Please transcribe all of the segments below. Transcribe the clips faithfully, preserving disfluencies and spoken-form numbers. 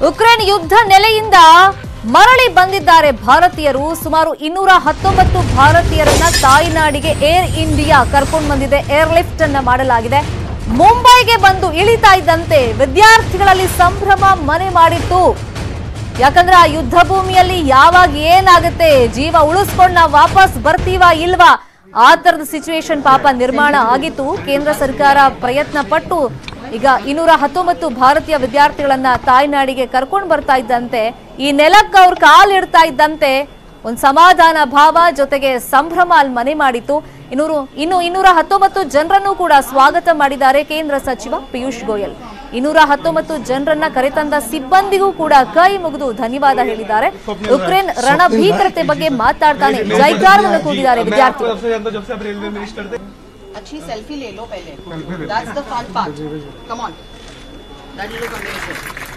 Ukraine ಯುದ್ಧ ನೆಲೆಯಿಂದ ಮರಳಿ ಬಂದಿದ್ದಾರೆ ಭಾರತೀಯರು. ಸುಮಾರು ಇನ್ನೂರ ಹತ್ತೊಂಬತ್ತು ಭಾರತೀಯರನ್ನ ತಾಯ್ನಾಡಿಗೆ ಏರ್ ಇಂಡಿಯಾ ಕರ್ಕೊಂಡು ಬಂದಿದೆ. ಏರ್ ಲಿಫ್ಟ್ ಅನ್ನ ಮಾಡಲಾಗಿದೆ. ಮುಂಬೈಗೆ ಬಂದು ಇಳಿತಾ ಇದ್ದಂತೆ ವಿದ್ಯಾರ್ಥಿಗಳಲ್ಲಿ ಸಂಭ್ರಮ ಮನೆ ಮಾಡಿತ್ತು. ಯಾಕಂದ್ರೆ ಆ ಯುದ್ಧ ಭೂಮಿಯಲ್ಲಿ ಯಾವಾಗ ಏನಾಗುತ್ತೆ, ಜೀವ ಉಳಿಸ್ಕೊಂಡು ನಾವು ವಾಪಸ್ ಬರ್ತೀವಾ ಇಲ್ವಾ, ಆ ತರದ ಸಿಚುವೇಶನ್ ಪಾಪ ನಿರ್ಮಾಣ ಆಗಿತ್ತು. ಕೇಂದ್ರ ಸರ್ಕಾರ ಪ್ರಯತ್ನ ಪಟ್ಟು ಈಗ ಇನ್ನೂರ ಹತ್ತೊಂಬತ್ತು ಭಾರತೀಯ ವಿದ್ಯಾರ್ಥಿಗಳನ್ನ ತಾಯ್ನಾಡಿಗೆ ಕರ್ಕೊಂಡು ಬರ್ತಾ ಇದ್ದಂತೆ, ಈ ನೆಲಕ್ಕೆ ಅವ್ರು ಕಾಲಿಡ್ತಾ ಇದ್ದಂತೆ ಒಂದು ಸಮಾಧಾನ ಭಾವ ಜೊತೆಗೆ ಸಂಭ್ರಮ ಅಲ್ಲಿ ಮನೆ ಮಾಡಿತ್ತು. ಇನ್ನೂರು ಇನ್ನು ಇನ್ನೂರ ಹತ್ತೊಂಬತ್ತು ಜನರನ್ನು ಕೂಡ ಸ್ವಾಗತ ಮಾಡಿದ್ದಾರೆ ಕೇಂದ್ರ ಸಚಿವ ಪಿಯೂಷ್ ಗೋಯಲ್. ಇನ್ನೂರ ಹತ್ತೊಂಬತ್ತು ಜನರನ್ನ ಕರೆತಂದ ಸಿಬ್ಬಂದಿಗೂ ಕೂಡ ಕೈ ಮುಗಿದು ಧನ್ಯವಾದ ಹೇಳಿದ್ದಾರೆ. ಉಕ್ರೇನ್ ರಣಭೀಕರತೆ ಬಗ್ಗೆ ಮಾತಾಡ್ತಾನೆ ಜೈಕಾರವನ್ನು ಕೂಗಿದ್ದಾರೆ ವಿದ್ಯಾರ್ಥಿಗಳು. अच्छी सेल्फी ले लो पहले, that's the fun part, come on, that will look amazing.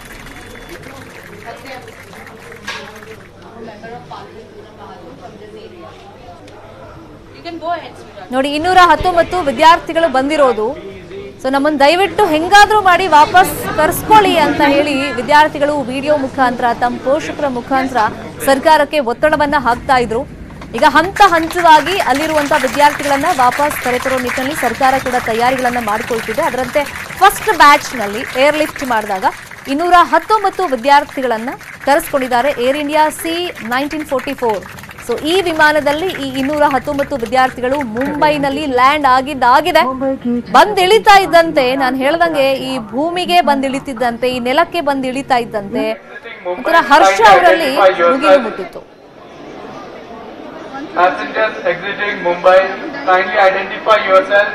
You can go ahead. ನೋಡಿ, ಇನ್ನೂರ ಹತ್ತೊಂಬತ್ತು ವಿದ್ಯಾರ್ಥಿಗಳು ಬಂದಿರೋದು. ಸೊ ನಮ್ಮನ್ನು ದಯವಿಟ್ಟು ಹೆಂಗಾದ್ರೂ ಮಾಡಿ ವಾಪಸ್ ಕರ್ಸ್ಕೊಳ್ಳಿ ಅಂತ ಹೇಳಿ ವಿದ್ಯಾರ್ಥಿಗಳು ವಿಡಿಯೋ ಮುಖಾಂತರ ತಮ್ಮ ಪೋಷಕರ ಮುಖಾಂತರ ಸರ್ಕಾರಕ್ಕೆ ಒತ್ತಡವನ್ನ ಹಾಕ್ತಾ ಇದ್ರು. ಈಗ ಹಂತ ಹಂತವಾಗಿ ಅಲ್ಲಿರುವಂತಹ ವಿದ್ಯಾರ್ಥಿಗಳನ್ನ ವಾಪಸ್ ಕರೆತರೋ ನಿಟ್ಟಿನಲ್ಲಿ ಸರ್ಕಾರ ಕೂಡ ತಯಾರಿಗಳನ್ನ ಮಾಡಿಕೊಳ್ತಿದೆ. ಅದರಂತೆ ಫಸ್ಟ್ ಬ್ಯಾಚ್ ನಲ್ಲಿ ಏರ್ ಲಿಫ್ಟ್ ಮಾಡಿದಾಗ ಇನ್ನೂರ ಹತ್ತೊಂಬತ್ತು ವಿದ್ಯಾರ್ಥಿಗಳನ್ನ ಕರೆಸ್ಕೊಂಡಿದ್ದಾರೆ. Air India C nineteen forty four so ಈ ವಿಮಾನದಲ್ಲಿ ಈ ಇನ್ನೂರ ಹತ್ತೊಂಬತ್ತು ವಿದ್ಯಾರ್ಥಿಗಳು ಮುಂಬೈನಲ್ಲಿ ಲ್ಯಾಂಡ್ ಆಗಿದ್ದಾಗಿದೆ. ಬಂದಿಳಿತಾ ಇದ್ದಂತೆ, ನಾನು ಹೇಳ್ದಂಗೆ ಈ ಭೂಮಿಗೆ ಬಂದಿಳಿತಿದ್ದಂತೆ, ಈ ನೆಲಕ್ಕೆ ಬಂದಿಳಿತಾ ಇದ್ದಂತೆ ಒಂಥರ ಹರ್ಷ ಅವರಲ್ಲಿ ಮುಗಿಲು ಮುಟ್ಟಿತ್ತು. Passengers exiting Mumbai, kindly identify yourself.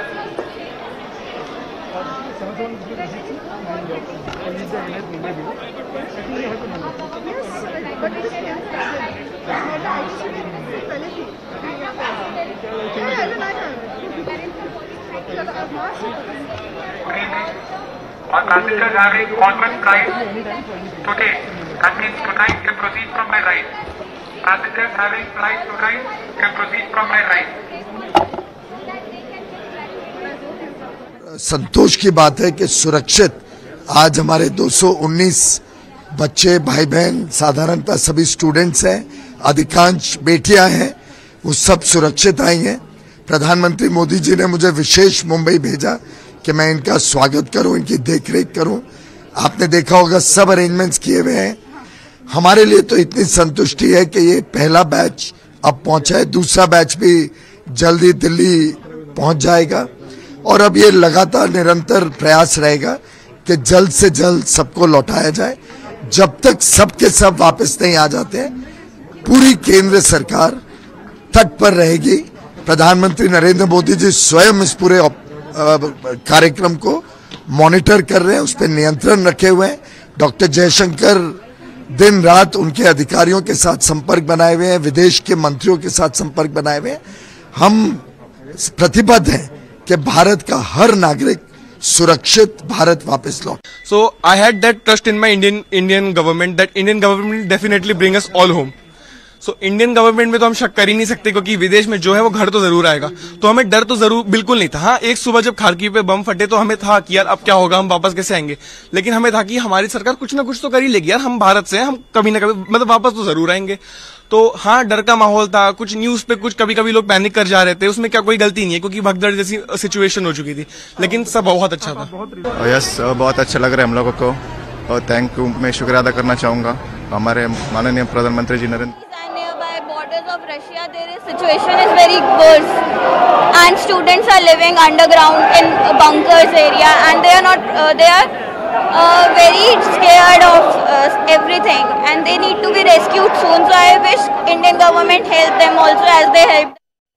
All passengers having conference flight today, that means tonight can proceed from my right. Passengers having flight tonight can proceed from my right. संतोष की बात है कि सुरक्षित आज हमारे दो सौ उन्नीस बच्चे, भाई बहन, साधारणतः सभी स्टूडेंट्स हैं, अधिकांश बेटियां हैं, वो सब सुरक्षित आई हैं। प्रधानमंत्री मोदी जी ने मुझे विशेष मुंबई भेजा कि मैं इनका स्वागत करूं, इनकी देखरेख करूं। आपने देखा होगा सब अरेंजमेंट्स किए हुए हैं। हमारे लिए तो इतनी संतुष्टि है कि ये पहला बैच अब पहुंचा है, दूसरा बैच भी जल्दी दिल्ली पहुंच जाएगा और अब ये लगातार निरंतर प्रयास रहेगा कि जल्द से जल्द सबको लौटाया जाए। जब तक सबके सब वापस नहीं आ जाते हैं, पूरी केंद्र सरकार तट पर रहेगी। प्रधानमंत्री नरेंद्र मोदी जी स्वयं इस पूरे कार्यक्रम को मॉनिटर कर रहे हैं, उस पर नियंत्रण रखे हुए हैं। डॉक्टर जयशंकर दिन रात उनके अधिकारियों के साथ संपर्क बनाए हुए हैं, विदेश के मंत्रियों के साथ संपर्क बनाए हुए हैं। हम प्रतिबद्ध हैं कि भारत का हर नागरिक सुरक्षित भारत वापस लौट। So I had that trust in my Indian Indian government that Indian government will definitely bring us all home. So Indian government में तो हम शक कर ही नहीं सकते, क्योंकि विदेश में जो है वो घर तो जरूर आएगा। तो हमें डर तो जरूर बिल्कुल नहीं था। हाँ, एक सुबह जब खारकीव पे बम फटे तो हमें था कि यार अब क्या होगा, हम वापस कैसे आएंगे, लेकिन हमें था कि हमारी सरकार कुछ ना कुछ तो कर ही लेगी यार, हम भारत से हैं, हम कभी ना कभी मतलब वापस तो जरूर आएंगे। तो हाँ, डर का माहौल था। कुछ न्यूज पे कुछ कभी कभी लोग पैनिक कर जा रहे थे, उसमें क्या कोई गलती नहीं है, क्योंकि भगदड़ जैसी सिचुएशन हो चुकी थी, लेकिन सब बहुत अच्छा था। यस, बहुत अच्छा लग रहा है हम लोगों को और थैंक यू, मैं शुक्रिया अदा करना चाहूंगा हमारे माननीय प्रधानमंत्री जी Narendra. Of Russia, their situation is very worse, and students are living underground in bunkers area, and they are not uh, they are uh, very scared of uh, everything, and they need to be rescued soon. So I wish Indian government help them also as they help.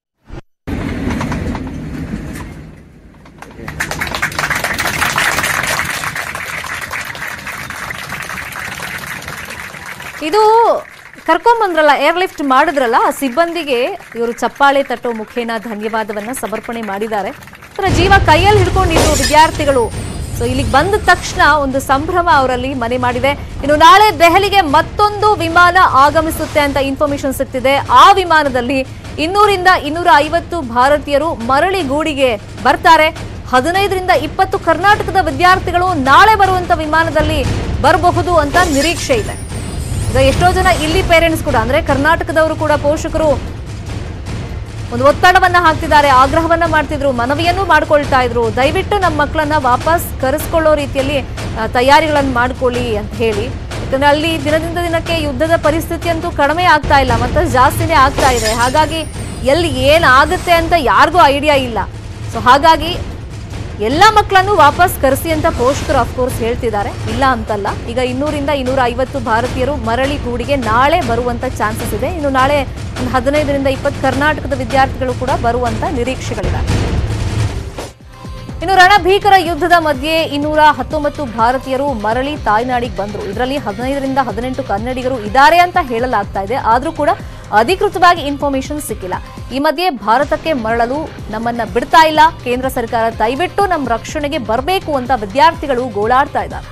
ಇದು ಕರ್ಕೊಂಡ್ಬಂದ್ರಲ್ಲ, air lift ಮಾಡಿದ್ರಲ್ಲ, ಆ ಸಿಬ್ಬಂದಿಗೆ ಇವರು ಚಪ್ಪಾಳೆ ತಟ್ಟೋ ಮುಖೇನ ಧನ್ಯವಾದವನ್ನ ಸಮರ್ಪಣೆ ಮಾಡಿದ್ದಾರೆ. ಅದರ ಜೀವ ಕೈಯಲ್ಲಿ ಹಿಡ್ಕೊಂಡಿದ್ರು ವಿದ್ಯಾರ್ಥಿಗಳು. ಸೊ ಇಲ್ಲಿಗೆ ಬಂದ ತಕ್ಷಣ ಒಂದು ಸಂಭ್ರಮ ಅವರಲ್ಲಿ ಮನೆ ಮಾಡಿದೆ. ಇನ್ನು ನಾಳೆ ದೆಹಲಿಗೆ ಮತ್ತೊಂದು ವಿಮಾನ ಆಗಮಿಸುತ್ತೆ ಅಂತ ಇನ್ಫಾರ್ಮೇಶನ್ ಸಿಗ್ತಿದೆ. ಆ ವಿಮಾನದಲ್ಲಿ ಇನ್ನೂರಿಂದ ಇನ್ನೂರ ಐವತ್ತು ಭಾರತೀಯರು ಮರಳಿ ಗೂಡಿಗೆ ಬರ್ತಾರೆ. ಹದಿನೈದರಿಂದ ಇಪ್ಪತ್ತು ಕರ್ನಾಟಕದ ವಿದ್ಯಾರ್ಥಿಗಳು ನಾಳೆ ಬರುವಂತ ವಿಮಾನದಲ್ಲಿ ಬರಬಹುದು ಅಂತ ನಿರೀಕ್ಷೆ ಇದೆ. ಈಗ ಎಷ್ಟೋ ಜನ ಇಲ್ಲಿ ಪೇರೆಂಟ್ಸ್ ಕೂಡ ಅಂದ್ರೆ ಕರ್ನಾಟಕದವರು ಕೂಡ ಪೋಷಕರು ಒಂದು ಒತ್ತಡವನ್ನ ಹಾಕ್ತಿದ್ದಾರೆ, ಆಗ್ರಹವನ್ನ ಮಾಡ್ತಿದ್ರು, ಮನವಿಯನ್ನು ಮಾಡ್ಕೊಳ್ತಾ ಇದ್ರು, ದಯವಿಟ್ಟು ನಮ್ಮ ಮಕ್ಕಳನ್ನ ವಾಪಸ್ ಕರೆಸ್ಕೊಳ್ಳೋ ರೀತಿಯಲ್ಲಿ ತಯಾರಿಗಳನ್ನು ಮಾಡ್ಕೊಳ್ಳಿ ಅಂತ ಹೇಳಿ. ಯಾಕಂದ್ರೆ ಅಲ್ಲಿ ದಿನದಿಂದ ದಿನಕ್ಕೆ ಯುದ್ಧದ ಪರಿಸ್ಥಿತಿ ಅಂತೂ ಕಡಿಮೆ ಆಗ್ತಾ ಇಲ್ಲ, ಮತ್ತೆ ಜಾಸ್ತಿನೇ ಆಗ್ತಾ ಇದೆ. ಹಾಗಾಗಿ ಎಲ್ಲಿ ಏನಾಗುತ್ತೆ ಅಂತ ಯಾರಿಗೂ ಐಡಿಯಾ ಇಲ್ಲ. ಸೊ ಹಾಗಾಗಿ ಎಲ್ಲ ಮಕ್ಕಳನ್ನು ವಾಪಸ್ ಕರೆಸಿ ಅಂತ ಪೋಷಕರು ಅಫ್ಕೋರ್ಸ್ ಹೇಳ್ತಿದ್ದಾರೆ, ಇಲ್ಲ ಅಂತಲ್ಲ. ಈಗ ಇನ್ನೂರಿಂದ ಇನ್ನೂರ ಐವತ್ತು ಭಾರತೀಯರು ಮರಳಿ ಗೂಡಿಗೆ ನಾಳೆ ಬರುವಂತ ಚಾನ್ಸಸ್ ಇದೆ. ಇನ್ನು ನಾಳೆ ಒಂದು ಹದಿನೈದರಿಂದ ಇಪ್ಪತ್ತು ಕರ್ನಾಟಕದ ವಿದ್ಯಾರ್ಥಿಗಳು ಕೂಡ ಬರುವಂತ ನಿರೀಕ್ಷೆಗಳಿವೆ. ಇನ್ನು ರಣಭೀಕರ ಯುದ್ಧದ ಮಧ್ಯೆ ಇನ್ನೂರ ಹತ್ತೊಂಬತ್ತು ಭಾರತೀಯರು ಮರಳಿ ತಾಯ್ನಾಡಿಗೆ ಬಂದರು. ಇದರಲ್ಲಿ ಹದಿನೈದರಿಂದ ಹದಿನೆಂಟು ಕನ್ನಡಿಗರು ಇದ್ದಾರೆ ಅಂತ ಹೇಳಲಾಗ್ತಾ ಇದೆ. ಆದರೂ ಕೂಡ ಅಧಿಕೃತವಾಗಿ ಇನ್ಫಾರ್ಮೇಶನ್ ಸಿಕ್ಕಿಲ್ಲ. ಈ ಮಧ್ಯೆ ಭಾರತಕ್ಕೆ ಮರಳಲು ನಮ್ಮನ್ನ ಬಿಡ್ತಾ ಇಲ್ಲ, ಕೇಂದ್ರ ಸರ್ಕಾರ ದಯವಿಟ್ಟು ನಮ್ಮ ರಕ್ಷಣೆಗೆ ಬರಬೇಕು ಅಂತ ವಿದ್ಯಾರ್ಥಿಗಳು ಗೋಳಾಡ್ತಾ ಇದ್ದಾರೆ.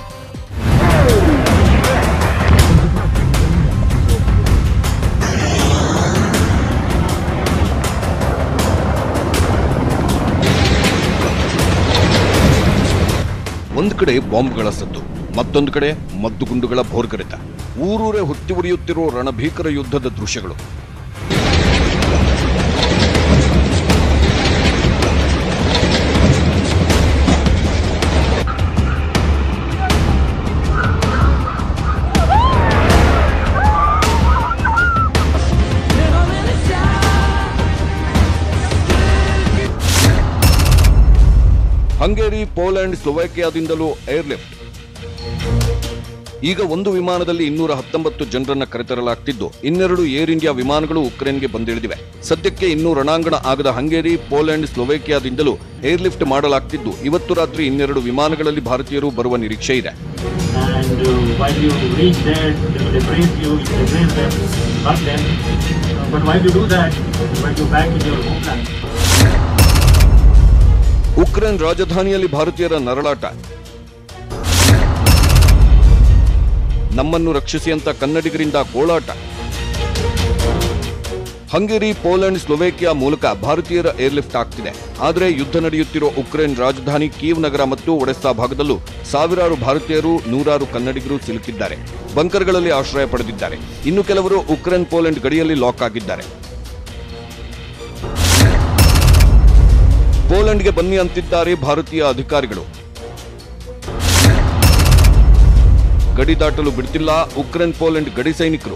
ಒಂದು ಕಡೆ ಬಾಂಬ್ಗಳ ಸದ್ದು, ಮತ್ತೊಂದು ಕಡೆ ಮದ್ದುಗುಂಡುಗಳ ಭೋರ್ಗರೆತ, ಊರೂರೇ ಹೊತ್ತಿ ಉರಿಯುತ್ತಿರುವ ರಣಭೀಕರ ಯುದ್ಧದ ದೃಶ್ಯಗಳು. ಹಂಗೇರಿ, ಪೋಲೆಂಡ್, ಸ್ಲೋವೇಕಿಯಾದಿಂದಲೂ ಏರ್ಲಿಫ್ಟ್. ಈಗ ಒಂದು ವಿಮಾನದಲ್ಲಿ ಇನ್ನೂರ ಹತ್ತೊಂಬತ್ತು ಜನರನ್ನ ಕರೆತರಲಾಗ್ತಿದ್ದು, ಇನ್ನೆರಡು ಏರ್ ಇಂಡಿಯಾ ವಿಮಾನಗಳು ಉಕ್ರೇನ್ಗೆ ಬಂದಿಳಿದಿವೆ. ಸದ್ಯಕ್ಕೆ ಇನ್ನೂ ರಣಾಂಗಣ ಆಗದ ಹಂಗೇರಿ, ಪೋಲೆಂಡ್, ಸ್ಲೋವೇಕಿಯಾದಿಂದಲೂ ಏರ್ಲಿಫ್ಟ್ ಮಾಡಲಾಗ್ತಿದ್ದು, ಇವತ್ತು ರಾತ್ರಿ ಇನ್ನೆರಡು ವಿಮಾನಗಳಲ್ಲಿ ಭಾರತೀಯರು ಬರುವ ನಿರೀಕ್ಷೆ ಇದೆ. ಉಕ್ರೇನ್ ರಾಜಧಾನಿಯಲ್ಲಿ ಭಾರತೀಯರ ನರಳಾಟ. ನಮ್ಮನ್ನು ರಕ್ಷಿಸಿ ಅಂತ ಕನ್ನಡಿಗರಿಂದ ಗೋಳಾಟ. ಹಂಗೇರಿ, ಪೋಲೆಂಡ್, ಸ್ಲೋವೇಕಿಯಾ ಮೂಲಕ ಭಾರತೀಯರ ಏರ್ಲಿಫ್ಟ್ ಆಗ್ತಿದೆ. ಆದರೆ ಯುದ್ಧ ನಡೆಯುತ್ತಿರುವ ಉಕ್ರೇನ್ ರಾಜಧಾನಿ ಕೀವ್ ನಗರ ಮತ್ತು ಒಡೆಸ್ಸಾ ಭಾಗದಲ್ಲೂ ಸಾವಿರಾರು ಭಾರತೀಯರು, ನೂರಾರು ಕನ್ನಡಿಗರು ಸಿಲುಕಿದ್ದಾರೆ. ಬಂಕರ್ಗಳಲ್ಲಿ ಆಶ್ರಯ ಪಡೆದಿದ್ದಾರೆ. ಇನ್ನು ಕೆಲವರು ಉಕ್ರೇನ್ ಪೋಲೆಂಡ್ ಗಡಿಯಲ್ಲಿ ಲಾಕ್ ಆಗಿದ್ದಾರೆ. ಪೋಲೆಂಡ್ಗೆ ಬನ್ನಿ ಅಂತಿದ್ದಾರೆ ಭಾರತೀಯ ಅಧಿಕಾರಿಗಳು. ಗಡಿ ದಾಟಲು ಬಿಡ್ತಿಲ್ಲ ಉಕ್ರೇನ್ ಪೋಲೆಂಡ್ ಗಡಿ ಸೈನಿಕರು.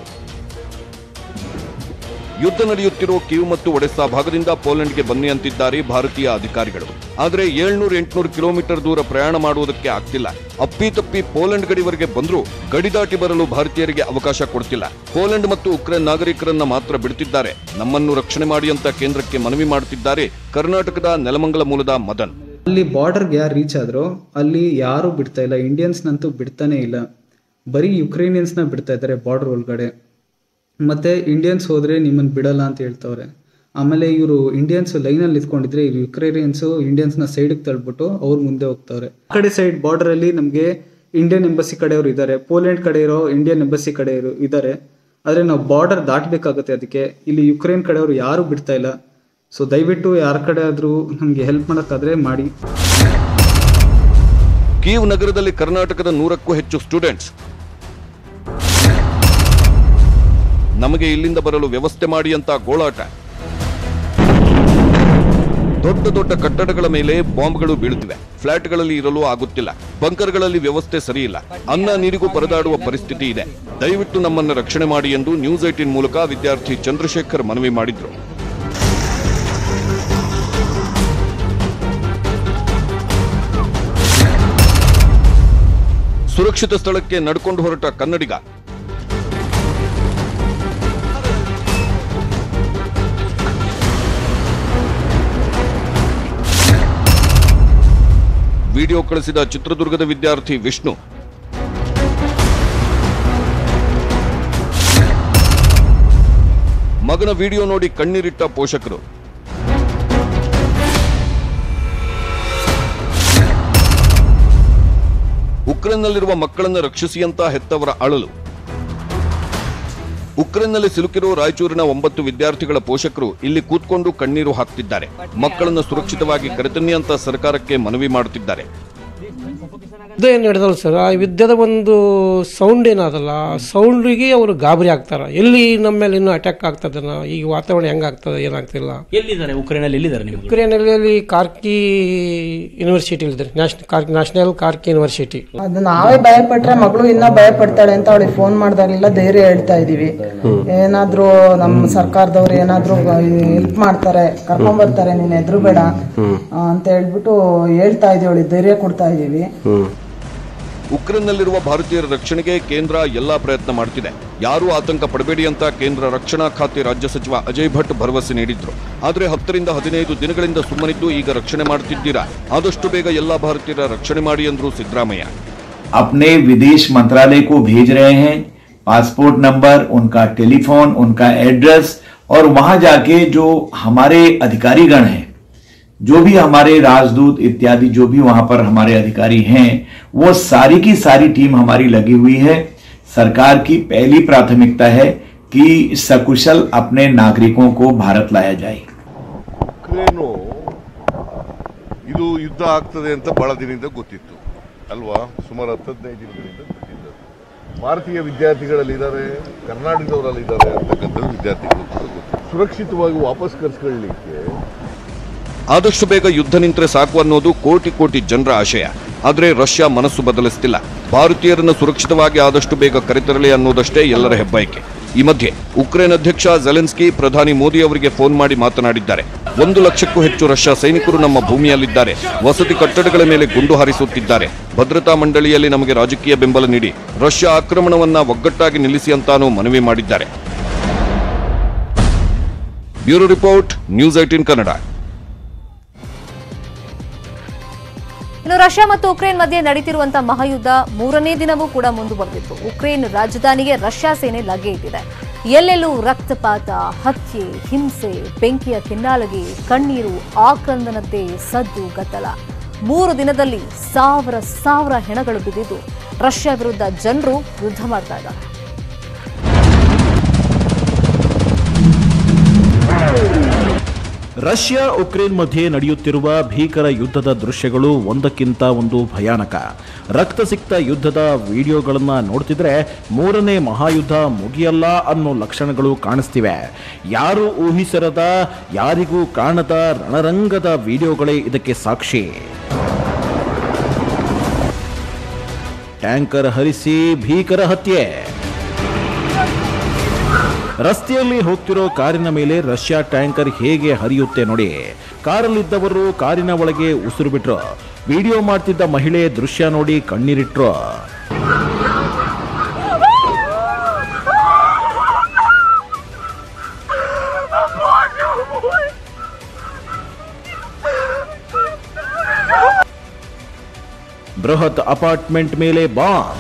ಯುದ್ಧ ನಡೆಯುತ್ತಿರುವ ಕೀವ್ ಮತ್ತು ಒಡೆಸ್ಸಾ ಭಾಗದಿಂದ ಪೋಲೆಂಡ್ಗೆ ಬನ್ನಿ ಅಂತಿದ್ದಾರೆ ಭಾರತೀಯ ಅಧಿಕಾರಿಗಳು. ಆದರೆ ಏಳ್ನೂರು ಎಂಟುನೂರು ಕಿಲೋಮೀಟರ್ ದೂರ ಪ್ರಯಾಣ ಮಾಡುವುದಕ್ಕೆ ಆಗ್ತಿಲ್ಲ. ಅಪ್ಪಿತಪ್ಪಿ ಪೋಲೆಂಡ್ ಗಡಿವರೆಗೆ ಬಂದರೂ ಗಡಿ ದಾಟಿ ಬರಲು ಭಾರತೀಯರಿಗೆ ಅವಕಾಶ ಕೊಡ್ತಿಲ್ಲ. ಪೋಲೆಂಡ್ ಮತ್ತು ಉಕ್ರೇನ್ ನಾಗರಿಕರನ್ನ ಮಾತ್ರ ಬಿಡುತ್ತಿದ್ದಾರೆ. ನಮ್ಮನ್ನು ರಕ್ಷಣೆ ಮಾಡಿ ಅಂತ ಕೇಂದ್ರಕ್ಕೆ ಮನವಿ ಮಾಡುತ್ತಿದ್ದಾರೆ ಕರ್ನಾಟಕದ ನೆಲಮಂಗಲ ಮೂಲದ ಮದನ್. ಅಲ್ಲಿ ಬಾರ್ಡರ್ಗೆ ಯಾರು ರೀಚ್ ಆದ್ರೂ ಅಲ್ಲಿ ಯಾರು ಬಿಡ್ತಾ ಇಲ್ಲ, ಇಂಡಿಯನ್ಸ್ನಂತೂ ಬಿಡ್ತಾನೆ ಇಲ್ಲ. ಬರೀ ಯುಕ್ರೇನಿಯನ್ಸ್ನ ಬಿಡ್ತಾ ಇದ್ದಾರೆ ಬಾರ್ಡರ್ ಒಳಗಡೆ. ಮತ್ತೆ ಇಂಡಿಯನ್ಸ್ ಹೋದ್ರೆ ನಿಮ್ಮನ್ನು ಬಿಡಲ್ಲ ಅಂತ ಹೇಳ್ತವ್ರೆ. ಆಮೇಲೆ ಇವರು ಇಂಡಿಯನ್ಸ್ ಲೈನಲ್ಲಿ ನಿಂತ್ಕೊಂಡಿದ್ರೆ ಇವ್ರು ಯುಕ್ರೇನಿಯನ್ಸು ಇಂಡಿಯನ್ಸ್ನ ಸೈಡ್ಗೆ ತಳ್ಬಿಟ್ಟು ಅವ್ರು ಮುಂದೆ ಹೋಗ್ತವ್ರೆ. ಆ ಕಡೆ ಸೈಡ್ ಬಾರ್ಡರಲ್ಲಿ ನಮಗೆ ಇಂಡಿಯನ್ ಎಂಬಸಿ ಕಡೆಯವರು ಇದ್ದಾರೆ, ಪೋಲೆಂಡ್ ಕಡೆ ಇರೋ ಇಂಡಿಯನ್ ಎಂಬಸಿ ಕಡೆ ಇದ್ದಾರೆ. ಆದರೆ ನಾವು ಬಾರ್ಡರ್ ದಾಟಬೇಕಾಗುತ್ತೆ. ಅದಕ್ಕೆ ಇಲ್ಲಿ ಯುಕ್ರೇನ್ ಕಡೆಯವರು ಯಾರು ಬಿಡ್ತಾ ಇಲ್ಲ. ಸೊ ದಯವಿಟ್ಟು ಯಾರ ಕಡೆ ಆದರೂ ನಮಗೆ ಹೆಲ್ಪ್ ಮಾಡೋಕ್ಕಾದ್ರೆ ಮಾಡಿ. ಕೀವ್ ನಗರದಲ್ಲಿ ಕರ್ನಾಟಕದ ನೂರಕ್ಕೂ ಹೆಚ್ಚು ಸ್ಟೂಡೆಂಟ್ಸ್. ನಮಗೆ ಇಲ್ಲಿಂದ ಬರಲು ವ್ಯವಸ್ಥೆ ಮಾಡಿ ಅಂತ ಗೋಳಾಟ. ದೊಡ್ಡ ದೊಡ್ಡ ಕಟ್ಟಡಗಳ ಮೇಲೆ ಬಾಂಬ್ಗಳು ಬೀಳುತ್ತಿವೆ. ಫ್ಲಾಟ್ಗಳಲ್ಲಿ ಇರಲು ಆಗುತ್ತಿಲ್ಲ. ಬಂಕರ್ಗಳಲ್ಲಿ ವ್ಯವಸ್ಥೆ ಸರಿಯಿಲ್ಲ. ಅನ್ನ ನೀರಿಗೂ ಪರದಾಡುವ ಪರಿಸ್ಥಿತಿ ಇದೆ. ದಯವಿಟ್ಟು ನಮ್ಮನ್ನು ರಕ್ಷಣೆ ಮಾಡಿ ಎಂದು ನ್ಯೂಸ್ ಏಟೀನ್ ಮೂಲಕ ವಿದ್ಯಾರ್ಥಿ ಚಂದ್ರಶೇಖರ್ ಮನವಿ ಮಾಡಿದ್ರು. ಸುರಕ್ಷಿತ ಸ್ಥಳಕ್ಕೆ ನಡ್ಕೊಂಡು ಹೊರಟ ಕನ್ನಡಿಗ. ವಿಡಿಯೋ ಕಳಿಸಿದ ಚಿತ್ರದುರ್ಗದ ವಿದ್ಯಾರ್ಥಿ ವಿಷ್ಣು. ಮಗನ ವಿಡಿಯೋ ನೋಡಿ ಕಣ್ಣೀರಿಟ್ಟ ಪೋಷಕರು. ಉಕ್ರೇನ್ನಲ್ಲಿರುವ ಮಕ್ಕಳನ್ನು ರಕ್ಷಿಸಿ ಅಂತ ಹೆತ್ತವರ ಅಳಲು. ಉಕ್ರೇನ್ನಲ್ಲಿ ಸಿಲುಕಿರುವ ರಾಯಚೂರಿನ ಒಂಬತ್ತು ವಿದ್ಯಾರ್ಥಿಗಳ ಪೋಷಕರು ಇಲ್ಲಿ ಕೂತ್ಕೊಂಡು ಕಣ್ಣೀರು ಹಾಕ್ತಿದ್ದಾರೆ. ಮಕ್ಕಳನ್ನು ಸುರಕ್ಷಿತವಾಗಿ ಕರೆತನ್ನಿ ಅಂತ ಸರ್ಕಾರಕ್ಕೆ ಮನವಿ ಮಾಡುತ್ತಿದ್ದಾರೆ. ಯುದ್ಧ ಏನು ನಡೆದಲ್ಲ ಸರ್, ಆ ಯುದ್ಧದ ಒಂದು ಸೌಂಡ್ ಏನಾದಲ್ಲ, ಸೌಂಡಿಗೆ ಅವರು ಗಾಬರಿ ಆಗ್ತಾರೆ. ಎಲ್ಲಿ ನಮ್ಮ ಮೇಲೆ ಇನ್ನೂ ಅಟ್ಯಾಕ್ ಆಗ್ತದನ, ಈಗ ವಾತಾವರಣ ಹೆಂಗಾಗ್ತದೆ ಏನಾಗ್ತಿಲ್ಲ. ಎಲ್ಲಿದ್ದಾರೆ ಉಕ್ರೇನಲ್ಲಿ? ಎಲ್ಲಿದ್ದಾರೆ ನೀವು? ಉಕ್ರೇನಲ್ಲಿ ಕಾರ್ಕಿ ಯೂನಿವರ್ಸಿಟಿ ಇದ್ದಾರೆ, national Kharkiv national Kharkiv university. ಅದು ನಾವೇ ಭಯ ಪಟ್ರೆ ಮಗಳು ಇನ್ನ ಭಯ ಪಡ್ತಾಳೆ ಅಂತ ಅವಳಿಗೆ ಫೋನ್ ಮಾಡಿದಾಗಲೆಲ್ಲ ಧೈರ್ಯ ಹೇಳ್ತಾ ಇದೀವಿ. ಏನಾದ್ರು ನಮ್ಮ ಸರ್ಕಾರದವ್ರು ಏನಾದ್ರು ಹೆಲ್ಪ್ ಮಾಡ್ತಾರೆ, ಕರ್ಕೊಂಡ್ ಬರ್ತಾರೆ, ನೀನ್ ಎದುರು ಬೇಡ ಅಂತ ಹೇಳ್ಬಿಟ್ಟು ಹೇಳ್ತಾ ಇದೀವಿ, ಅವಳಿಗೆ ಧೈರ್ಯ ಕೊಡ್ತಾ ಇದೀವಿ. ಉಕ್ರೇನ್ನಲ್ಲಿರುವ ಭಾರತೀಯರ ರಕ್ಷಣೆಗೆ ಕೇಂದ್ರ ಎಲ್ಲಾ ಪ್ರಯತ್ನ ಮಾಡುತ್ತಿದೆ. ಯಾರೂ ಆತಂಕ ಪಡಬೇಡಿ ಅಂತ ಕೇಂದ್ರ ರಕ್ಷಣಾ ಖಾತೆ ರಾಜ್ಯ ಸಚಿವ ಅಜಯ್ ಭಟ್ ಭರವಸೆ ನೀಡಿದ್ರು. ಆದರೆ ಹತ್ತರಿಂದ ಹದಿನೈದು ದಿನಗಳಿಂದ ಸುಮ್ಮನಿದ್ದು ಈಗ ರಕ್ಷಣೆ ಮಾಡುತ್ತಿದ್ದೀರಾ, ಆದಷ್ಟು ಬೇಗ ಎಲ್ಲಾ ಭಾರತೀಯರ ರಕ್ಷಣೆ ಮಾಡಿ ಅಂದ್ರು ಸಿದ್ದರಾಮಯ್ಯ. अपने विदेश मंत्रालय को भेज रहे हैं पासपोर्ट नंबर, उनका टेलीफोन, उनका एड्रेस, और वहां जाके जो हमारे अधिकारीगण हैं, जो भी हमारे राजदूत इत्यादि जो भी वहां पर हमारे अधिकारी हैं, वो सारी की सारी टीम हमारी लगी हुई है. सरकार की पहली प्राथमिकता है कि सकुशल अपने नागरिकों को भारत लाया जाए. ಉಕ್ರೇನು ಇದು ಯುದ್ಧ ಆಗ್ತದೆ ಅಂತ ಬಹಳ ದಿನದಿಂದ ಗೊತ್ತಿತ್ತು ಅಲ್ವಾ, ಸುಮಾರು ಹತ್ತು ಹದಿನೈದು ದಿನಗಳಿಂದ ಗೊತ್ತಿತ್ತು. ಭಾರತೀಯ ವಿದ್ಯಾರ್ಥಿಗಳಲ್ಲಿದ್ದಾರೆ, ಕರ್ನಾಟಕದವರಲ್ಲಿದ್ದಾರೆ ಅಂತಕ್ಕಂಥದ್ದು ವಿದ್ಯಾರ್ಥಿಗಳು ಗೊತ್ತು. ಸುರಕ್ಷಿತವಾಗಿ ವಾಪಸ್ ಕರ್ಸ್ಕೊಳ್ಳಲಿಕ್ಕೆ ಆದಷ್ಟು ಬೇಗ ಯುದ್ಧ ನಿಂತರೆ ಸಾಕು ಅನ್ನೋದು ಕೋಟಿ ಕೋಟಿ ಜನರ ಆಶಯ. ಆದರೆ ರಷ್ಯಾ ಮನಸ್ಸು ಬದಲಿಸ್ತಿಲ್ಲ. ಭಾರತೀಯರನ್ನು ಸುರಕ್ಷಿತವಾಗಿ ಆದಷ್ಟು ಬೇಗ ಕರೆತರಲಿ ಅನ್ನೋದಷ್ಟೇ ಎಲ್ಲರ ಹೆಬ್ಬಯಕೆ. ಈ ಮಧ್ಯೆ ಉಕ್ರೇನ್ ಅಧ್ಯಕ್ಷ ಝೆಲೆನ್ಸ್ಕಿ ಪ್ರಧಾನಿ ಮೋದಿ ಅವರಿಗೆ ಫೋನ್ ಮಾಡಿ ಮಾತನಾಡಿದ್ದಾರೆ. ಒಂದು ಲಕ್ಷಕ್ಕೂ ಹೆಚ್ಚು ರಷ್ಯಾ ಸೈನಿಕರು ನಮ್ಮ ಭೂಮಿಯಲ್ಲಿದ್ದಾರೆ, ವಸತಿ ಕಟ್ಟಡಗಳ ಮೇಲೆ ಗುಂಡು ಹಾರಿಸುತ್ತಿದ್ದಾರೆ. ಭದ್ರತಾ ಮಂಡಳಿಯಲ್ಲಿ ನಮಗೆ ರಾಜಕೀಯ ಬೆಂಬಲ ನೀಡಿ ರಷ್ಯಾ ಆಕ್ರಮಣವನ್ನ ಒಗ್ಗಟ್ಟಾಗಿ ನಿಲ್ಲಿಸಿ ಅಂತಾನೂ ಮನವಿ ಮಾಡಿದ್ದಾರೆ. Bureau report, news eighteen Kannada. ಇನ್ನು ರಷ್ಯಾ ಮತ್ತು ಉಕ್ರೇನ್ ಮಧ್ಯೆ ನಡೀತಿರುವಂತಹ ಮಹಾಯುದ್ಧ ಮೂರನೇ ದಿನವೂ ಕೂಡ ಮುಂದುವರೆದಿತ್ತು. ಉಕ್ರೇನ್ ರಾಜಧಾನಿಗೆ ರಷ್ಯಾ ಸೇನೆ ಲಗ್ಗೆ ಇಟ್ಟಿದೆ. ಎಲ್ಲೆಲ್ಲೂ ರಕ್ತಪಾತ, ಹತ್ಯೆ, ಹಿಂಸೆ, ಬೆಂಕಿಯ ಕೆನ್ನಾಲಗೆ, ಕಣ್ಣೀರು, ಆಕ್ರಂದನತೆ, ಸದ್ದು, ಗದ್ದಲ. ಮೂರು ದಿನದಲ್ಲಿ ಸಾವಿರ ಸಾವಿರ ಹೆಣಗಳು ಬಿದ್ದಿದ್ದು ರಷ್ಯಾ ವಿರುದ್ಧ ಜನರು ಯುದ್ಧ ಮಾಡ್ತಾ ಇದ್ದಾರೆ. ರಷ್ಯಾ ಉಕ್ರೇನ್ ಮಧ್ಯೆ ನಡೆಯುತ್ತಿರುವ ಭೀಕರ ಯುದ್ಧದ ದೃಶ್ಯಗಳು ಒಂದಕ್ಕಿಂತ ಒಂದು ಭಯಾನಕ. ರಕ್ತಸಿಕ್ತ ಯುದ್ಧದ ವಿಡಿಯೋಗಳನ್ನ ನೋಡ್ತಿದ್ರೆ ಮೂರನೇ ಮಹಾಯುದ್ಧ ಮುಗಿಯಲ್ಲ ಅನ್ನೋ ಲಕ್ಷಣಗಳು ಕಾಣಿಸ್ತಿವೆ. ಯಾರು ಊಹಿಸಿರದ, ಯಾರಿಗೂ ಕಾಣದ ರಣರಂಗದ ವಿಡಿಯೋಗಳೇ ಇದಕ್ಕೆ ಸಾಕ್ಷಿ. ಟ್ಯಾಂಕರ್ ಹರಿಸಿ ಭೀಕರ ಹತ್ಯೆ. ರಸ್ತೆಯಲ್ಲಿ ಹೋಗ್ತಿರೋ ಕಾರಿನ ಮೇಲೆ ರಷ್ಯಾ ಟ್ಯಾಂಕರ್ ಹೇಗೆ ಹರಿಯುತ್ತೆ ನೋಡಿ. ಕಾರಲ್ಲಿದ್ದವರು ಕಾರಿನ ಒಳಗೆ ಉಸಿರು ಬಿಟ್ರು. ವಿಡಿಯೋ ಮಾಡ್ತಿದ್ದ ಮಹಿಳೆ ದೃಶ್ಯ ನೋಡಿ ಕಣ್ಣೀರಿಟ್ರು. ಬೃಹತ್ ಅಪಾರ್ಟ್ಮೆಂಟ್ ಮೇಲೆ ಬಾಂಬ್.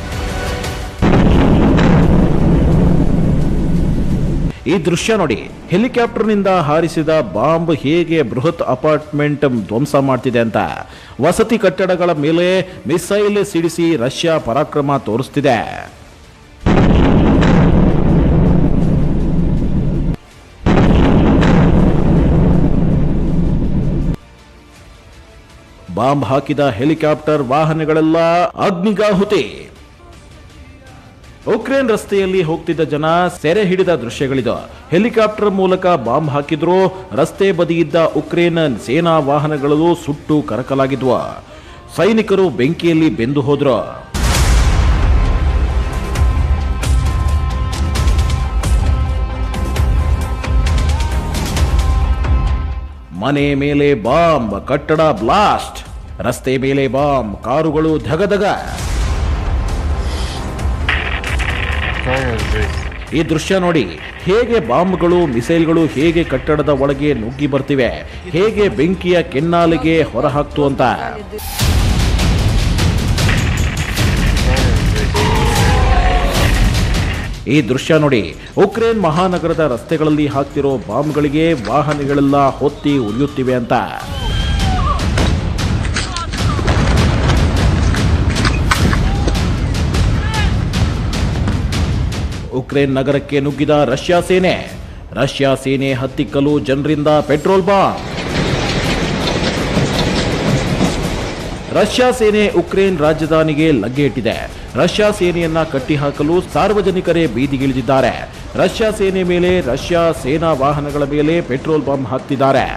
ಈ ದೃಶ್ಯ ನೋಡಿ, ಹೆಲಿಕಾಪ್ಟರ್ನಿಂದ ಹಾರಿಸಿದ ಬಾಂಬ್ ಹೇಗೆ ಬೃಹತ್ ಅಪಾರ್ಟ್ಮೆಂಟ್ ಧ್ವಂಸ ಮಾಡ್ತಿದೆ ಅಂತ. ವಸತಿ ಕಟ್ಟಡಗಳ ಮೇಲೆ ಮಿಸೈಲ್ ಸಿಡಿಸಿ ರಷ್ಯಾ ಪರಾಕ್ರಮ ತೋರಿಸ್ತಿದೆ. ಬಾಂಬ್ ಹಾಕಿದ ಹೆಲಿಕಾಪ್ಟರ್ ವಾಹನಗಳೆಲ್ಲ ಅಗ್ನಿಗಾಹುತಿ. ಉಕ್ರೇನ್ ರಸ್ತೆಯಲ್ಲಿ ಹೋಗ್ತಿದ್ದ ಜನ ಸೆರೆ ಹಿಡಿದ ದೃಶ್ಯಗಳಿದು. ಹೆಲಿಕಾಪ್ಟರ್ ಮೂಲಕ ಬಾಂಬ್ ಹಾಕಿದ್ರು. ರಸ್ತೆ ಬದಿಯಿದ್ದ ಉಕ್ರೇನ್ ಸೇನಾ ವಾಹನಗಳು ಸುಟ್ಟು ಕರಕಲಾಗಿದ್ವು. ಸೈನಿಕರು ಬೆಂಕಿಯಲ್ಲಿ ಬೆಂದು ಹೋದ್ರು. ಮನೆ ಮೇಲೆ ಬಾಂಬ್, ಕಟ್ಟಡ ಬ್ಲಾಸ್ಟ್, ರಸ್ತೆ ಮೇಲೆ ಬಾಂಬ್, ಕಾರುಗಳು ಧಗಧಗ. ಈ ದೃಶ್ಯ ನೋಡಿ, ಹೇಗೆ ಬಾಂಬ್ಗಳು, ಮಿಸೈಲ್ಗಳು ಹೇಗೆ ಕಟ್ಟಡದ ಒಳಗೆ ನುಗ್ಗಿ ಬರ್ತಿವೆ, ಹೇಗೆ ಬೆಂಕಿಯ ಕೆನ್ನಾಲಿಗೆ ಹೊರಹಾಕ್ತು ಅಂತ. ಈ ದೃಶ್ಯ ನೋಡಿ, ಉಕ್ರೇನ್ ಮಹಾನಗರದ ರಸ್ತೆಗಳಲ್ಲಿ ಹಾಕ್ತಿರೋ ಬಾಂಬ್ಗಳಿಗೆ ವಾಹನಗಳೆಲ್ಲ ಹೊತ್ತಿ ಉರಿಯುತ್ತಿವೆ ಅಂತ. ಉಕ್ರೇನ್ ನಗರಕ್ಕೆ ನುಗ್ಗಿದ ರಷ್ಯಾ ಸೇನೆ. ರಷ್ಯಾ ಸೇನೆ ಹತ್ತಿಕ್ಕಲು ಜನರಿಂದ ಪೆಟ್ರೋಲ್ ಬಾಂಬ್. ರಷ್ಯಾ ಸೇನೆ ಉಕ್ರೇನ್ ರಾಜಧಾನಿಗೆ ಲಗ್ಗೆಯಿಟ್ಟಿದೆ. ರಷ್ಯಾ ಸೇನೆಯನ್ನ ಕಟ್ಟಿಹಾಕಲು ಸಾರ್ವಜನಿಕರೇ ಬೀದಿಗಿಳಿದಿದ್ದಾರೆ. ರಷ್ಯಾ ಸೇನೆ ಮೇಲೆ ರಷ್ಯಾ ಸೇನಾ ವಾಹನಗಳ ಮೇಲೆ ಪೆಟ್ರೋಲ್ ಬಾಂಬ್ ಹಾಕ್ತಿದ್ದಾರೆ.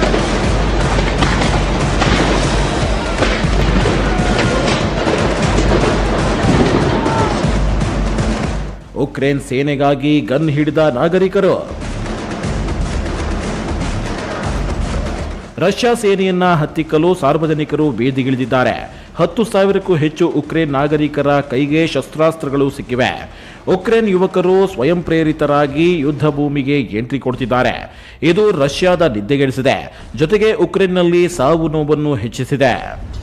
ಉಕ್ರೇನ್ ಸೇನೆಗಾಗಿ ಗನ್ ಹಿಡಿದ ನಾಗರಿಕರು. ರಷ್ಯಾ ಸೇನೆಯನ್ನ ಹತ್ತಿಕ್ಕಲು ಸಾರ್ವಜನಿಕರು ಬೀದಿಗಿಳಿದಿದ್ದಾರೆ. ಹತ್ತು ಸಾವಿರಕ್ಕೂ ಹೆಚ್ಚು ಉಕ್ರೇನ್ ನಾಗರಿಕರ ಕೈಗೆ ಶಸ್ತ್ರಾಸ್ತ್ರಗಳು ಸಿಕ್ಕಿವೆ. ಉಕ್ರೇನ್ ಯುವಕರು ಸ್ವಯಂ ಪ್ರೇರಿತರಾಗಿ ಯುದ್ಧ ಭೂಮಿಗೆ ಎಂಟ್ರಿ ಕೊಡ್ತಿದ್ದಾರೆ. ಇದು ರಷ್ಯಾದ ನಿದ್ದೆಗೆಡಿಸಿದೆ. ಜೊತೆಗೆ ಉಕ್ರೇನ್ನಲ್ಲಿ ಸಾವು ನೋವನ್ನು ಹೆಚ್ಚಿಸಿದೆ.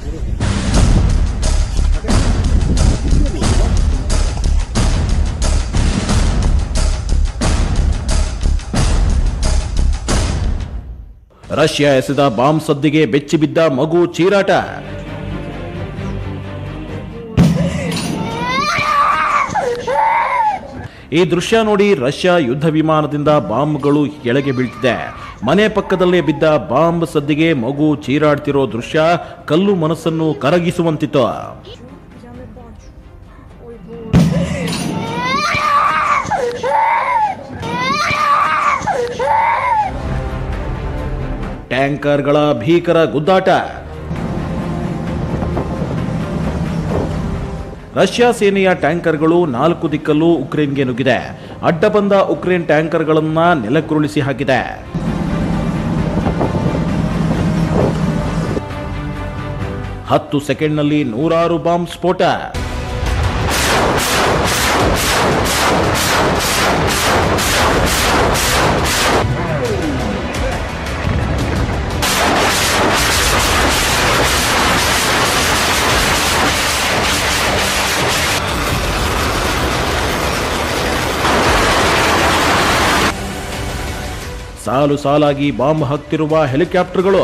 ರಷ್ಯಾ ಎಸೆದ ಬಾಂಬ್ ಸದ್ದಿಗೆ ಬೆಚ್ಚಿಬಿದ್ದ ಮಗು ಚೀರಾಟ. ಈ ದೃಶ್ಯ ನೋಡಿ ರಷ್ಯಾ ಯುದ್ಧ ವಿಮಾನದಿಂದ ಬಾಂಬ್ಗಳು ಕೆಳಗೆ ಬೀಳ್ತಿದೆ. ಮನೆ ಪಕ್ಕದಲ್ಲೇ ಬಿದ್ದ ಬಾಂಬ್ ಸದ್ದಿಗೆ ಮಗು ಚೀರಾಡ್ತಿರೋ ದೃಶ್ಯ ಕಲ್ಲು ಮನಸ್ಸನ್ನು ಕರಗಿಸುವಂತಿತ್ತು. ಟ್ಯಾಂಕರ್ಗಳ ಭೀಕರ ಗುದ್ದಾಟ. ರಷ್ಯಾ ಸೇನೆಯ ಟ್ಯಾಂಕರ್ಗಳು ನಾಲ್ಕು ದಿಕ್ಕಲ್ಲೂ ಉಕ್ರೇನ್ಗೆ ನುಗ್ಗಿದೆ. ಅಡ್ಡ ಬಂದ ಉಕ್ರೇನ್ ಟ್ಯಾಂಕರ್ಗಳನ್ನ ನೆಲಕ್ಕುರುಳಿಸಿ ಹಾಕಿದೆ. ಹತ್ತು ಸೆಕೆಂಡ್ನಲ್ಲಿ ನೂರಾರು ಬಾಂಬ್ ಸ್ಫೋಟ. ಸಾಲು ಸಾಲಾಗಿ ಬಾಂಬ್ ಹಾಕ್ತಿರುವ ಹೆಲಿಕಾಪ್ಟರ್ಗಳು.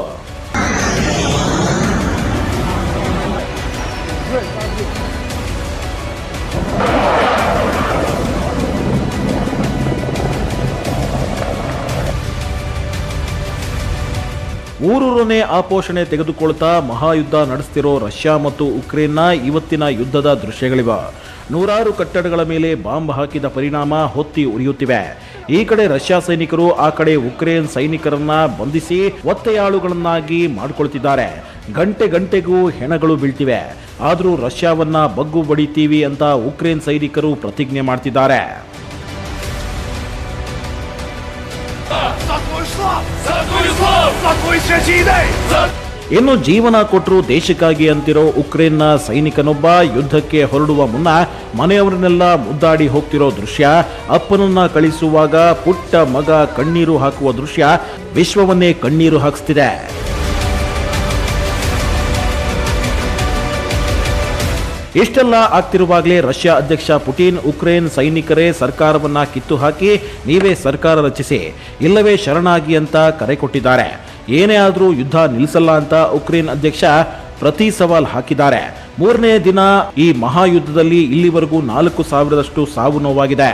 ಊರೂರನ್ನೇ ಆಪೋಷಣೆ ತೆಗೆದುಕೊಳ್ತಾ ಮಹಾಯುದ್ಧ ನಡೆಸ್ತಿರೋ ರಷ್ಯಾ ಮತ್ತು ಉಕ್ರೇನ್ನ ಇವತ್ತಿನ ಯುದ್ಧದ ದೃಶ್ಯಗಳಿವ. ನೂರಾರು ಕಟ್ಟಡಗಳ ಮೇಲೆ ಬಾಂಬ್ ಹಾಕಿದ ಪರಿಣಾಮ ಹೊತ್ತಿ ಉರಿಯುತ್ತಿವೆ. ಈ ಕಡೆ ರಷ್ಯಾ ಸೈನಿಕರು ಆ ಕಡೆ ಉಕ್ರೇನ್ ಸೈನಿಕರನ್ನ ಬಂಧಿಸಿ ಒತ್ತೆಯಾಳುಗಳನ್ನಾಗಿ ಮಾಡಿಕೊಳ್ತಿದ್ದಾರೆ. ಗಂಟೆ ಗಂಟೆಗೂ ಹೆಣಗಳು ಬೀಳ್ತಿವೆ. ಆದರೂ ರಷ್ಯಾವನ್ನ ಬಗ್ಗು ಬಡಿತೀವಿ ಅಂತ ಉಕ್ರೇನ್ ಸೈನಿಕರು ಪ್ರತಿಜ್ಞೆ ಮಾಡ್ತಿದ್ದಾರೆ. ಇನ್ನು ಜೀವನ ಕೊಟ್ಟರು ದೇಶಕ್ಕಾಗಿ ಅಂತಿರೋ ಉಕ್ರೇನ್ನ ಸೈನಿಕನೊಬ್ಬ ಯುದ್ಧಕ್ಕೆ ಹೊರಡುವ ಮುನ್ನ ಮನೆಯವರನ್ನೆಲ್ಲ ಮುದ್ದಾಡಿ ಹೋಗ್ತಿರೋ ದೃಶ್ಯ, ಅಪ್ಪನನ್ನ ಕಳಿಸುವಾಗ ಪುಟ್ಟ ಮಗ ಕಣ್ಣೀರು ಹಾಕುವ ದೃಶ್ಯ ವಿಶ್ವವನ್ನೇ ಕಣ್ಣೀರು ಹಾಕಿಸ್ತಿದೆ. ಇಷ್ಟೆಲ್ಲ ಆಗ್ತಿರುವಾಗಲೇ ರಷ್ಯಾ ಅಧ್ಯಕ್ಷ ಪುಟಿನ್ ಉಕ್ರೇನ್ ಸೈನಿಕರೇ ಸರ್ಕಾರವನ್ನ ಕಿತ್ತು ಹಾಕಿ ನೀವೇ ಸರ್ಕಾರ ರಚಿಸಿ ಇಲ್ಲವೇ ಶರಣಾಗಿ ಅಂತ ಕರೆ ಕೊಟ್ಟಿದ್ದಾರೆ. ಏನೇ ಆದರೂ ಯುದ್ಧ ನಿಲ್ಲಿಸಲ್ಲ ಅಂತ ಉಕ್ರೇನ್ ಅಧ್ಯಕ್ಷ ಪ್ರತಿ ಸವಾಲ್ ಹಾಕಿದ್ದಾರೆ. ಮೂರನೇ ದಿನ ಈ ಮಹಾಯುದ್ಧದಲ್ಲಿ ಇಲ್ಲಿವರೆಗೂ ನಾಲ್ಕು ಸಾವಿರದಷ್ಟು ಸಾವು ನೋವಾಗಿದೆ.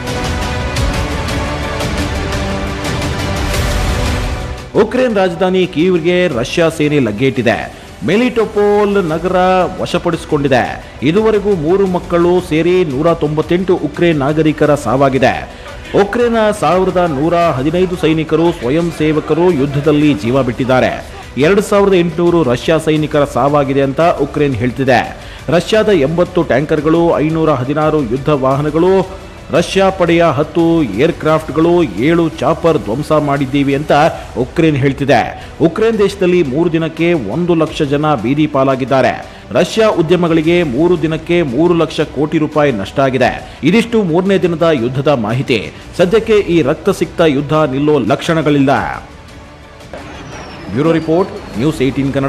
ಉಕ್ರೇನ್ ರಾಜಧಾನಿ ಕೀವ್ಗೆ ರಷ್ಯಾ ಸೇನೆ ಲಗ್ಗೆಯಿಟ್ಟಿದೆ. ಮೆಲಿಟೋಪೋಲ್ ನಗರ ವಶಪಡಿಸಿಕೊಂಡಿದೆ. ಇದುವರೆಗೂ ಮೂರು ಮಕ್ಕಳು ಸೇರಿ ನೂರ ತೊಂಬತ್ತೆಂಟು ಉಕ್ರೇನ್ ನಾಗರಿಕರ ಸಾವಾಗಿದೆ. ಉಕ್ರೇನ್ನ ಸಾವಿರದ ನೂರ ಹದಿನೈದು ಸೈನಿಕರು ಸ್ವಯಂ ಸೇವಕರು ಯುದ್ಧದಲ್ಲಿ ಜೀವ ಬಿಟ್ಟಿದ್ದಾರೆ. ಎರಡು ಸಾವಿರದ ಎಂಟುನೂರು ರಷ್ಯಾ ಸೈನಿಕರ ಸಾವಾಗಿದೆ ಅಂತ ಉಕ್ರೇನ್ ಹೇಳ್ತಿದೆ. ರಷ್ಯಾದ ಎಂಬತ್ತು ಟ್ಯಾಂಕರ್ಗಳು, ಐನೂರ ಹದಿನಾರು ಯುದ್ಧ ವಾಹನಗಳು, ರಷ್ಯಾ ಪಡೆಯ ಹತ್ತು ಏರ್ಕ್ರಾಫ್ಟ್ಗಳು, ಏಳು ಚಾಪರ್ ಧ್ವಂಸ ಮಾಡಿದ್ದೀವಿ ಅಂತ ಉಕ್ರೇನ್ ಹೇಳ್ತಿದೆ. ಉಕ್ರೇನ್ ದೇಶದಲ್ಲಿ ಮೂರು ದಿನಕ್ಕೆ ಒಂದು ಲಕ್ಷ ಜನ ಬೀದಿ ಪಾಲಾಗಿದ್ದಾರೆ. ರಷ್ಯಾ ಉದ್ಯಮಗಳಿಗೆ ಮೂರು ದಿನಕ್ಕೆ ಮೂರು ಲಕ್ಷ ಕೋಟಿ ರೂಪಾಯಿ ನಷ್ಟ ಆಗಿದೆ. ಇದಿಷ್ಟು ಮೂರನೇ ದಿನದ ಯುದ್ಧದ ಮಾಹಿತಿ. ಸದ್ಯಕ್ಕೆ ಈ ರಕ್ತಸಿಕ್ತ ಯುದ್ಧ ನಿಲ್ಲೋ ಲಕ್ಷಣಗಳಿಲ್ಲ. Bureau report, news eighteen Kannada.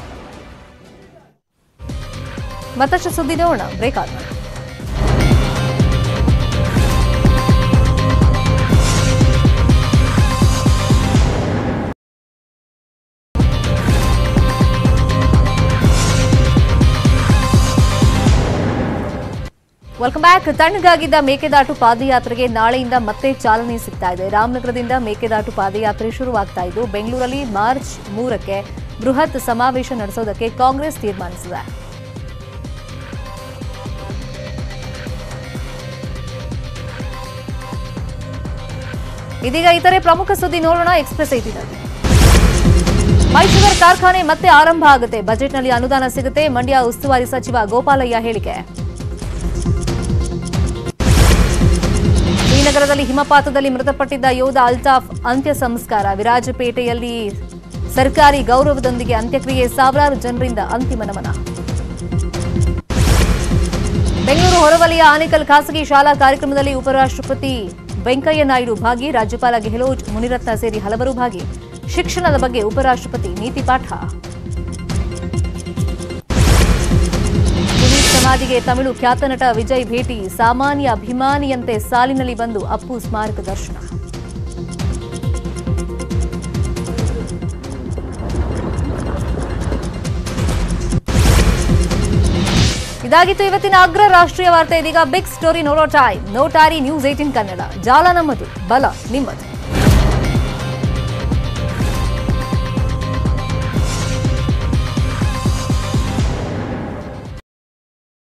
ಮತ್ತಷ್ಟು ಸುದ್ದಿ ನೋಡೋಣ ಬ್ರೇಕ್ ಆದ. Welcome back. ತಣ್ಣಗಾಗಿದ್ದ ಮೇಕೆದಾಟು ಪಾದಯಾತ್ರೆಗೆ ನಾಳೆಯಿಂದ ಮತ್ತೆ ಚಾಲನೆ ಸಿಗ್ತಾ ಇದೆ. ರಾಮನಗರದಿಂದ ಮೇಕೆದಾಟು ಪಾದಯಾತ್ರೆ ಶುರುವಾಗ್ತಾ ಇದ್ದು ಬೆಂಗಳೂರಲ್ಲಿ ಮಾರ್ಚ್ ಮೂರಕ್ಕೆ ಬೃಹತ್ ಸಮಾವೇಶ ನಡೆಸೋದಕ್ಕೆ ಕಾಂಗ್ರೆಸ್ ತೀರ್ಮಾನಿಸಿದೆ. ಇದೀಗ ಇತರೆ ಪ್ರಮುಖ ಸುದ್ದಿ ನೋಡೋಣ ಎಕ್ಸ್‌ಪ್ರೆಸ್ ಏಟಿನಲ್ಲಿ. ಮೈ ಶುಗರ್ ಕಾರ್ಖಾನೆ ಮತ್ತೆ ಆರಂಭ ಆಗುತ್ತೆ, ಬಜೆಟ್ನಲ್ಲಿ ಅನುದಾನ ಸಿಗುತ್ತೆ, ಮಂಡ್ಯ ಉಸ್ತುವಾರಿ ಸಚಿವ ಗೋಪಾಲಯ್ಯ ಹೇಳಿಕೆ. ಶ್ರೀನಗರದಲ್ಲಿ ಹಿಮಪಾತದಲ್ಲಿ ಮೃತಪಟ್ಟಿದ್ದ ಯೋಧ ಅಲ್ತಾಫ್ ಅಂತ್ಯ ಸಂಸ್ಕಾರ, ವಿರಾಜಪೇಟೆಯಲ್ಲಿ ಸರ್ಕಾರಿ ಗೌರವದೊಂದಿಗೆ ಅಂತ್ಯಕ್ರಿಯೆ, ಸಾವಿರಾರು ಜನರಿಂದ ಅಂತಿಮ ನಮನ. ಬೆಂಗಳೂರು ಹೊರವಲಯ ಆನೇಕಲ್ ಖಾಸಗಿ ಶಾಲಾ ಕಾರ್ಯಕ್ರಮದಲ್ಲಿ ಉಪರಾಷ್ಟ್ರಪತಿ ವೆಂಕಯ್ಯ ನಾಯ್ಡು ಭಾಗಿ, ರಾಜ್ಯಪಾಲ ಗೆಹ್ಲೋಟ್, ಮುನಿರತ್ನ ಸೇರಿ ಹಲವರು ಭಾಗಿ. ಶಿಕ್ಷಣದ ಬಗ್ಗೆ ಉಪರಾಷ್ಟ್ರಪತಿ ನೀತಿ ಪಾಠ. ಪುನೀತ್ ಸಮಾಧಿಗೆ ತಮಿಳು ಖ್ಯಾತ ನಟ ವಿಜಯ್ ಭೇಟಿ, ಸಾಮಾನ್ಯ ಅಭಿಮಾನಿಯಂತೆ ಸಾಲಿನಲ್ಲಿ ಬಂದು ಅಪ್ಪು ಸ್ಮಾರಕ ದರ್ಶನ. ಇದಾಗಿತ್ತು ಇವತ್ತಿನ ಅಗ್ರ ರಾಷ್ಟ್ರೀಯ ವಾರ್ತೆ. ಇದೀಗ ಬಿಗ್ ಸ್ಟೋರಿ ನೋಡೋ ಟೈಮ್. ನೋಟಾರಿ ನ್ಯೂಸ್ ಏಟೀನ್ ಕನ್ನಡ. ಜಾಲ ನಮ್ಮದು, ಬಲ ನಿಮ್ಮದು.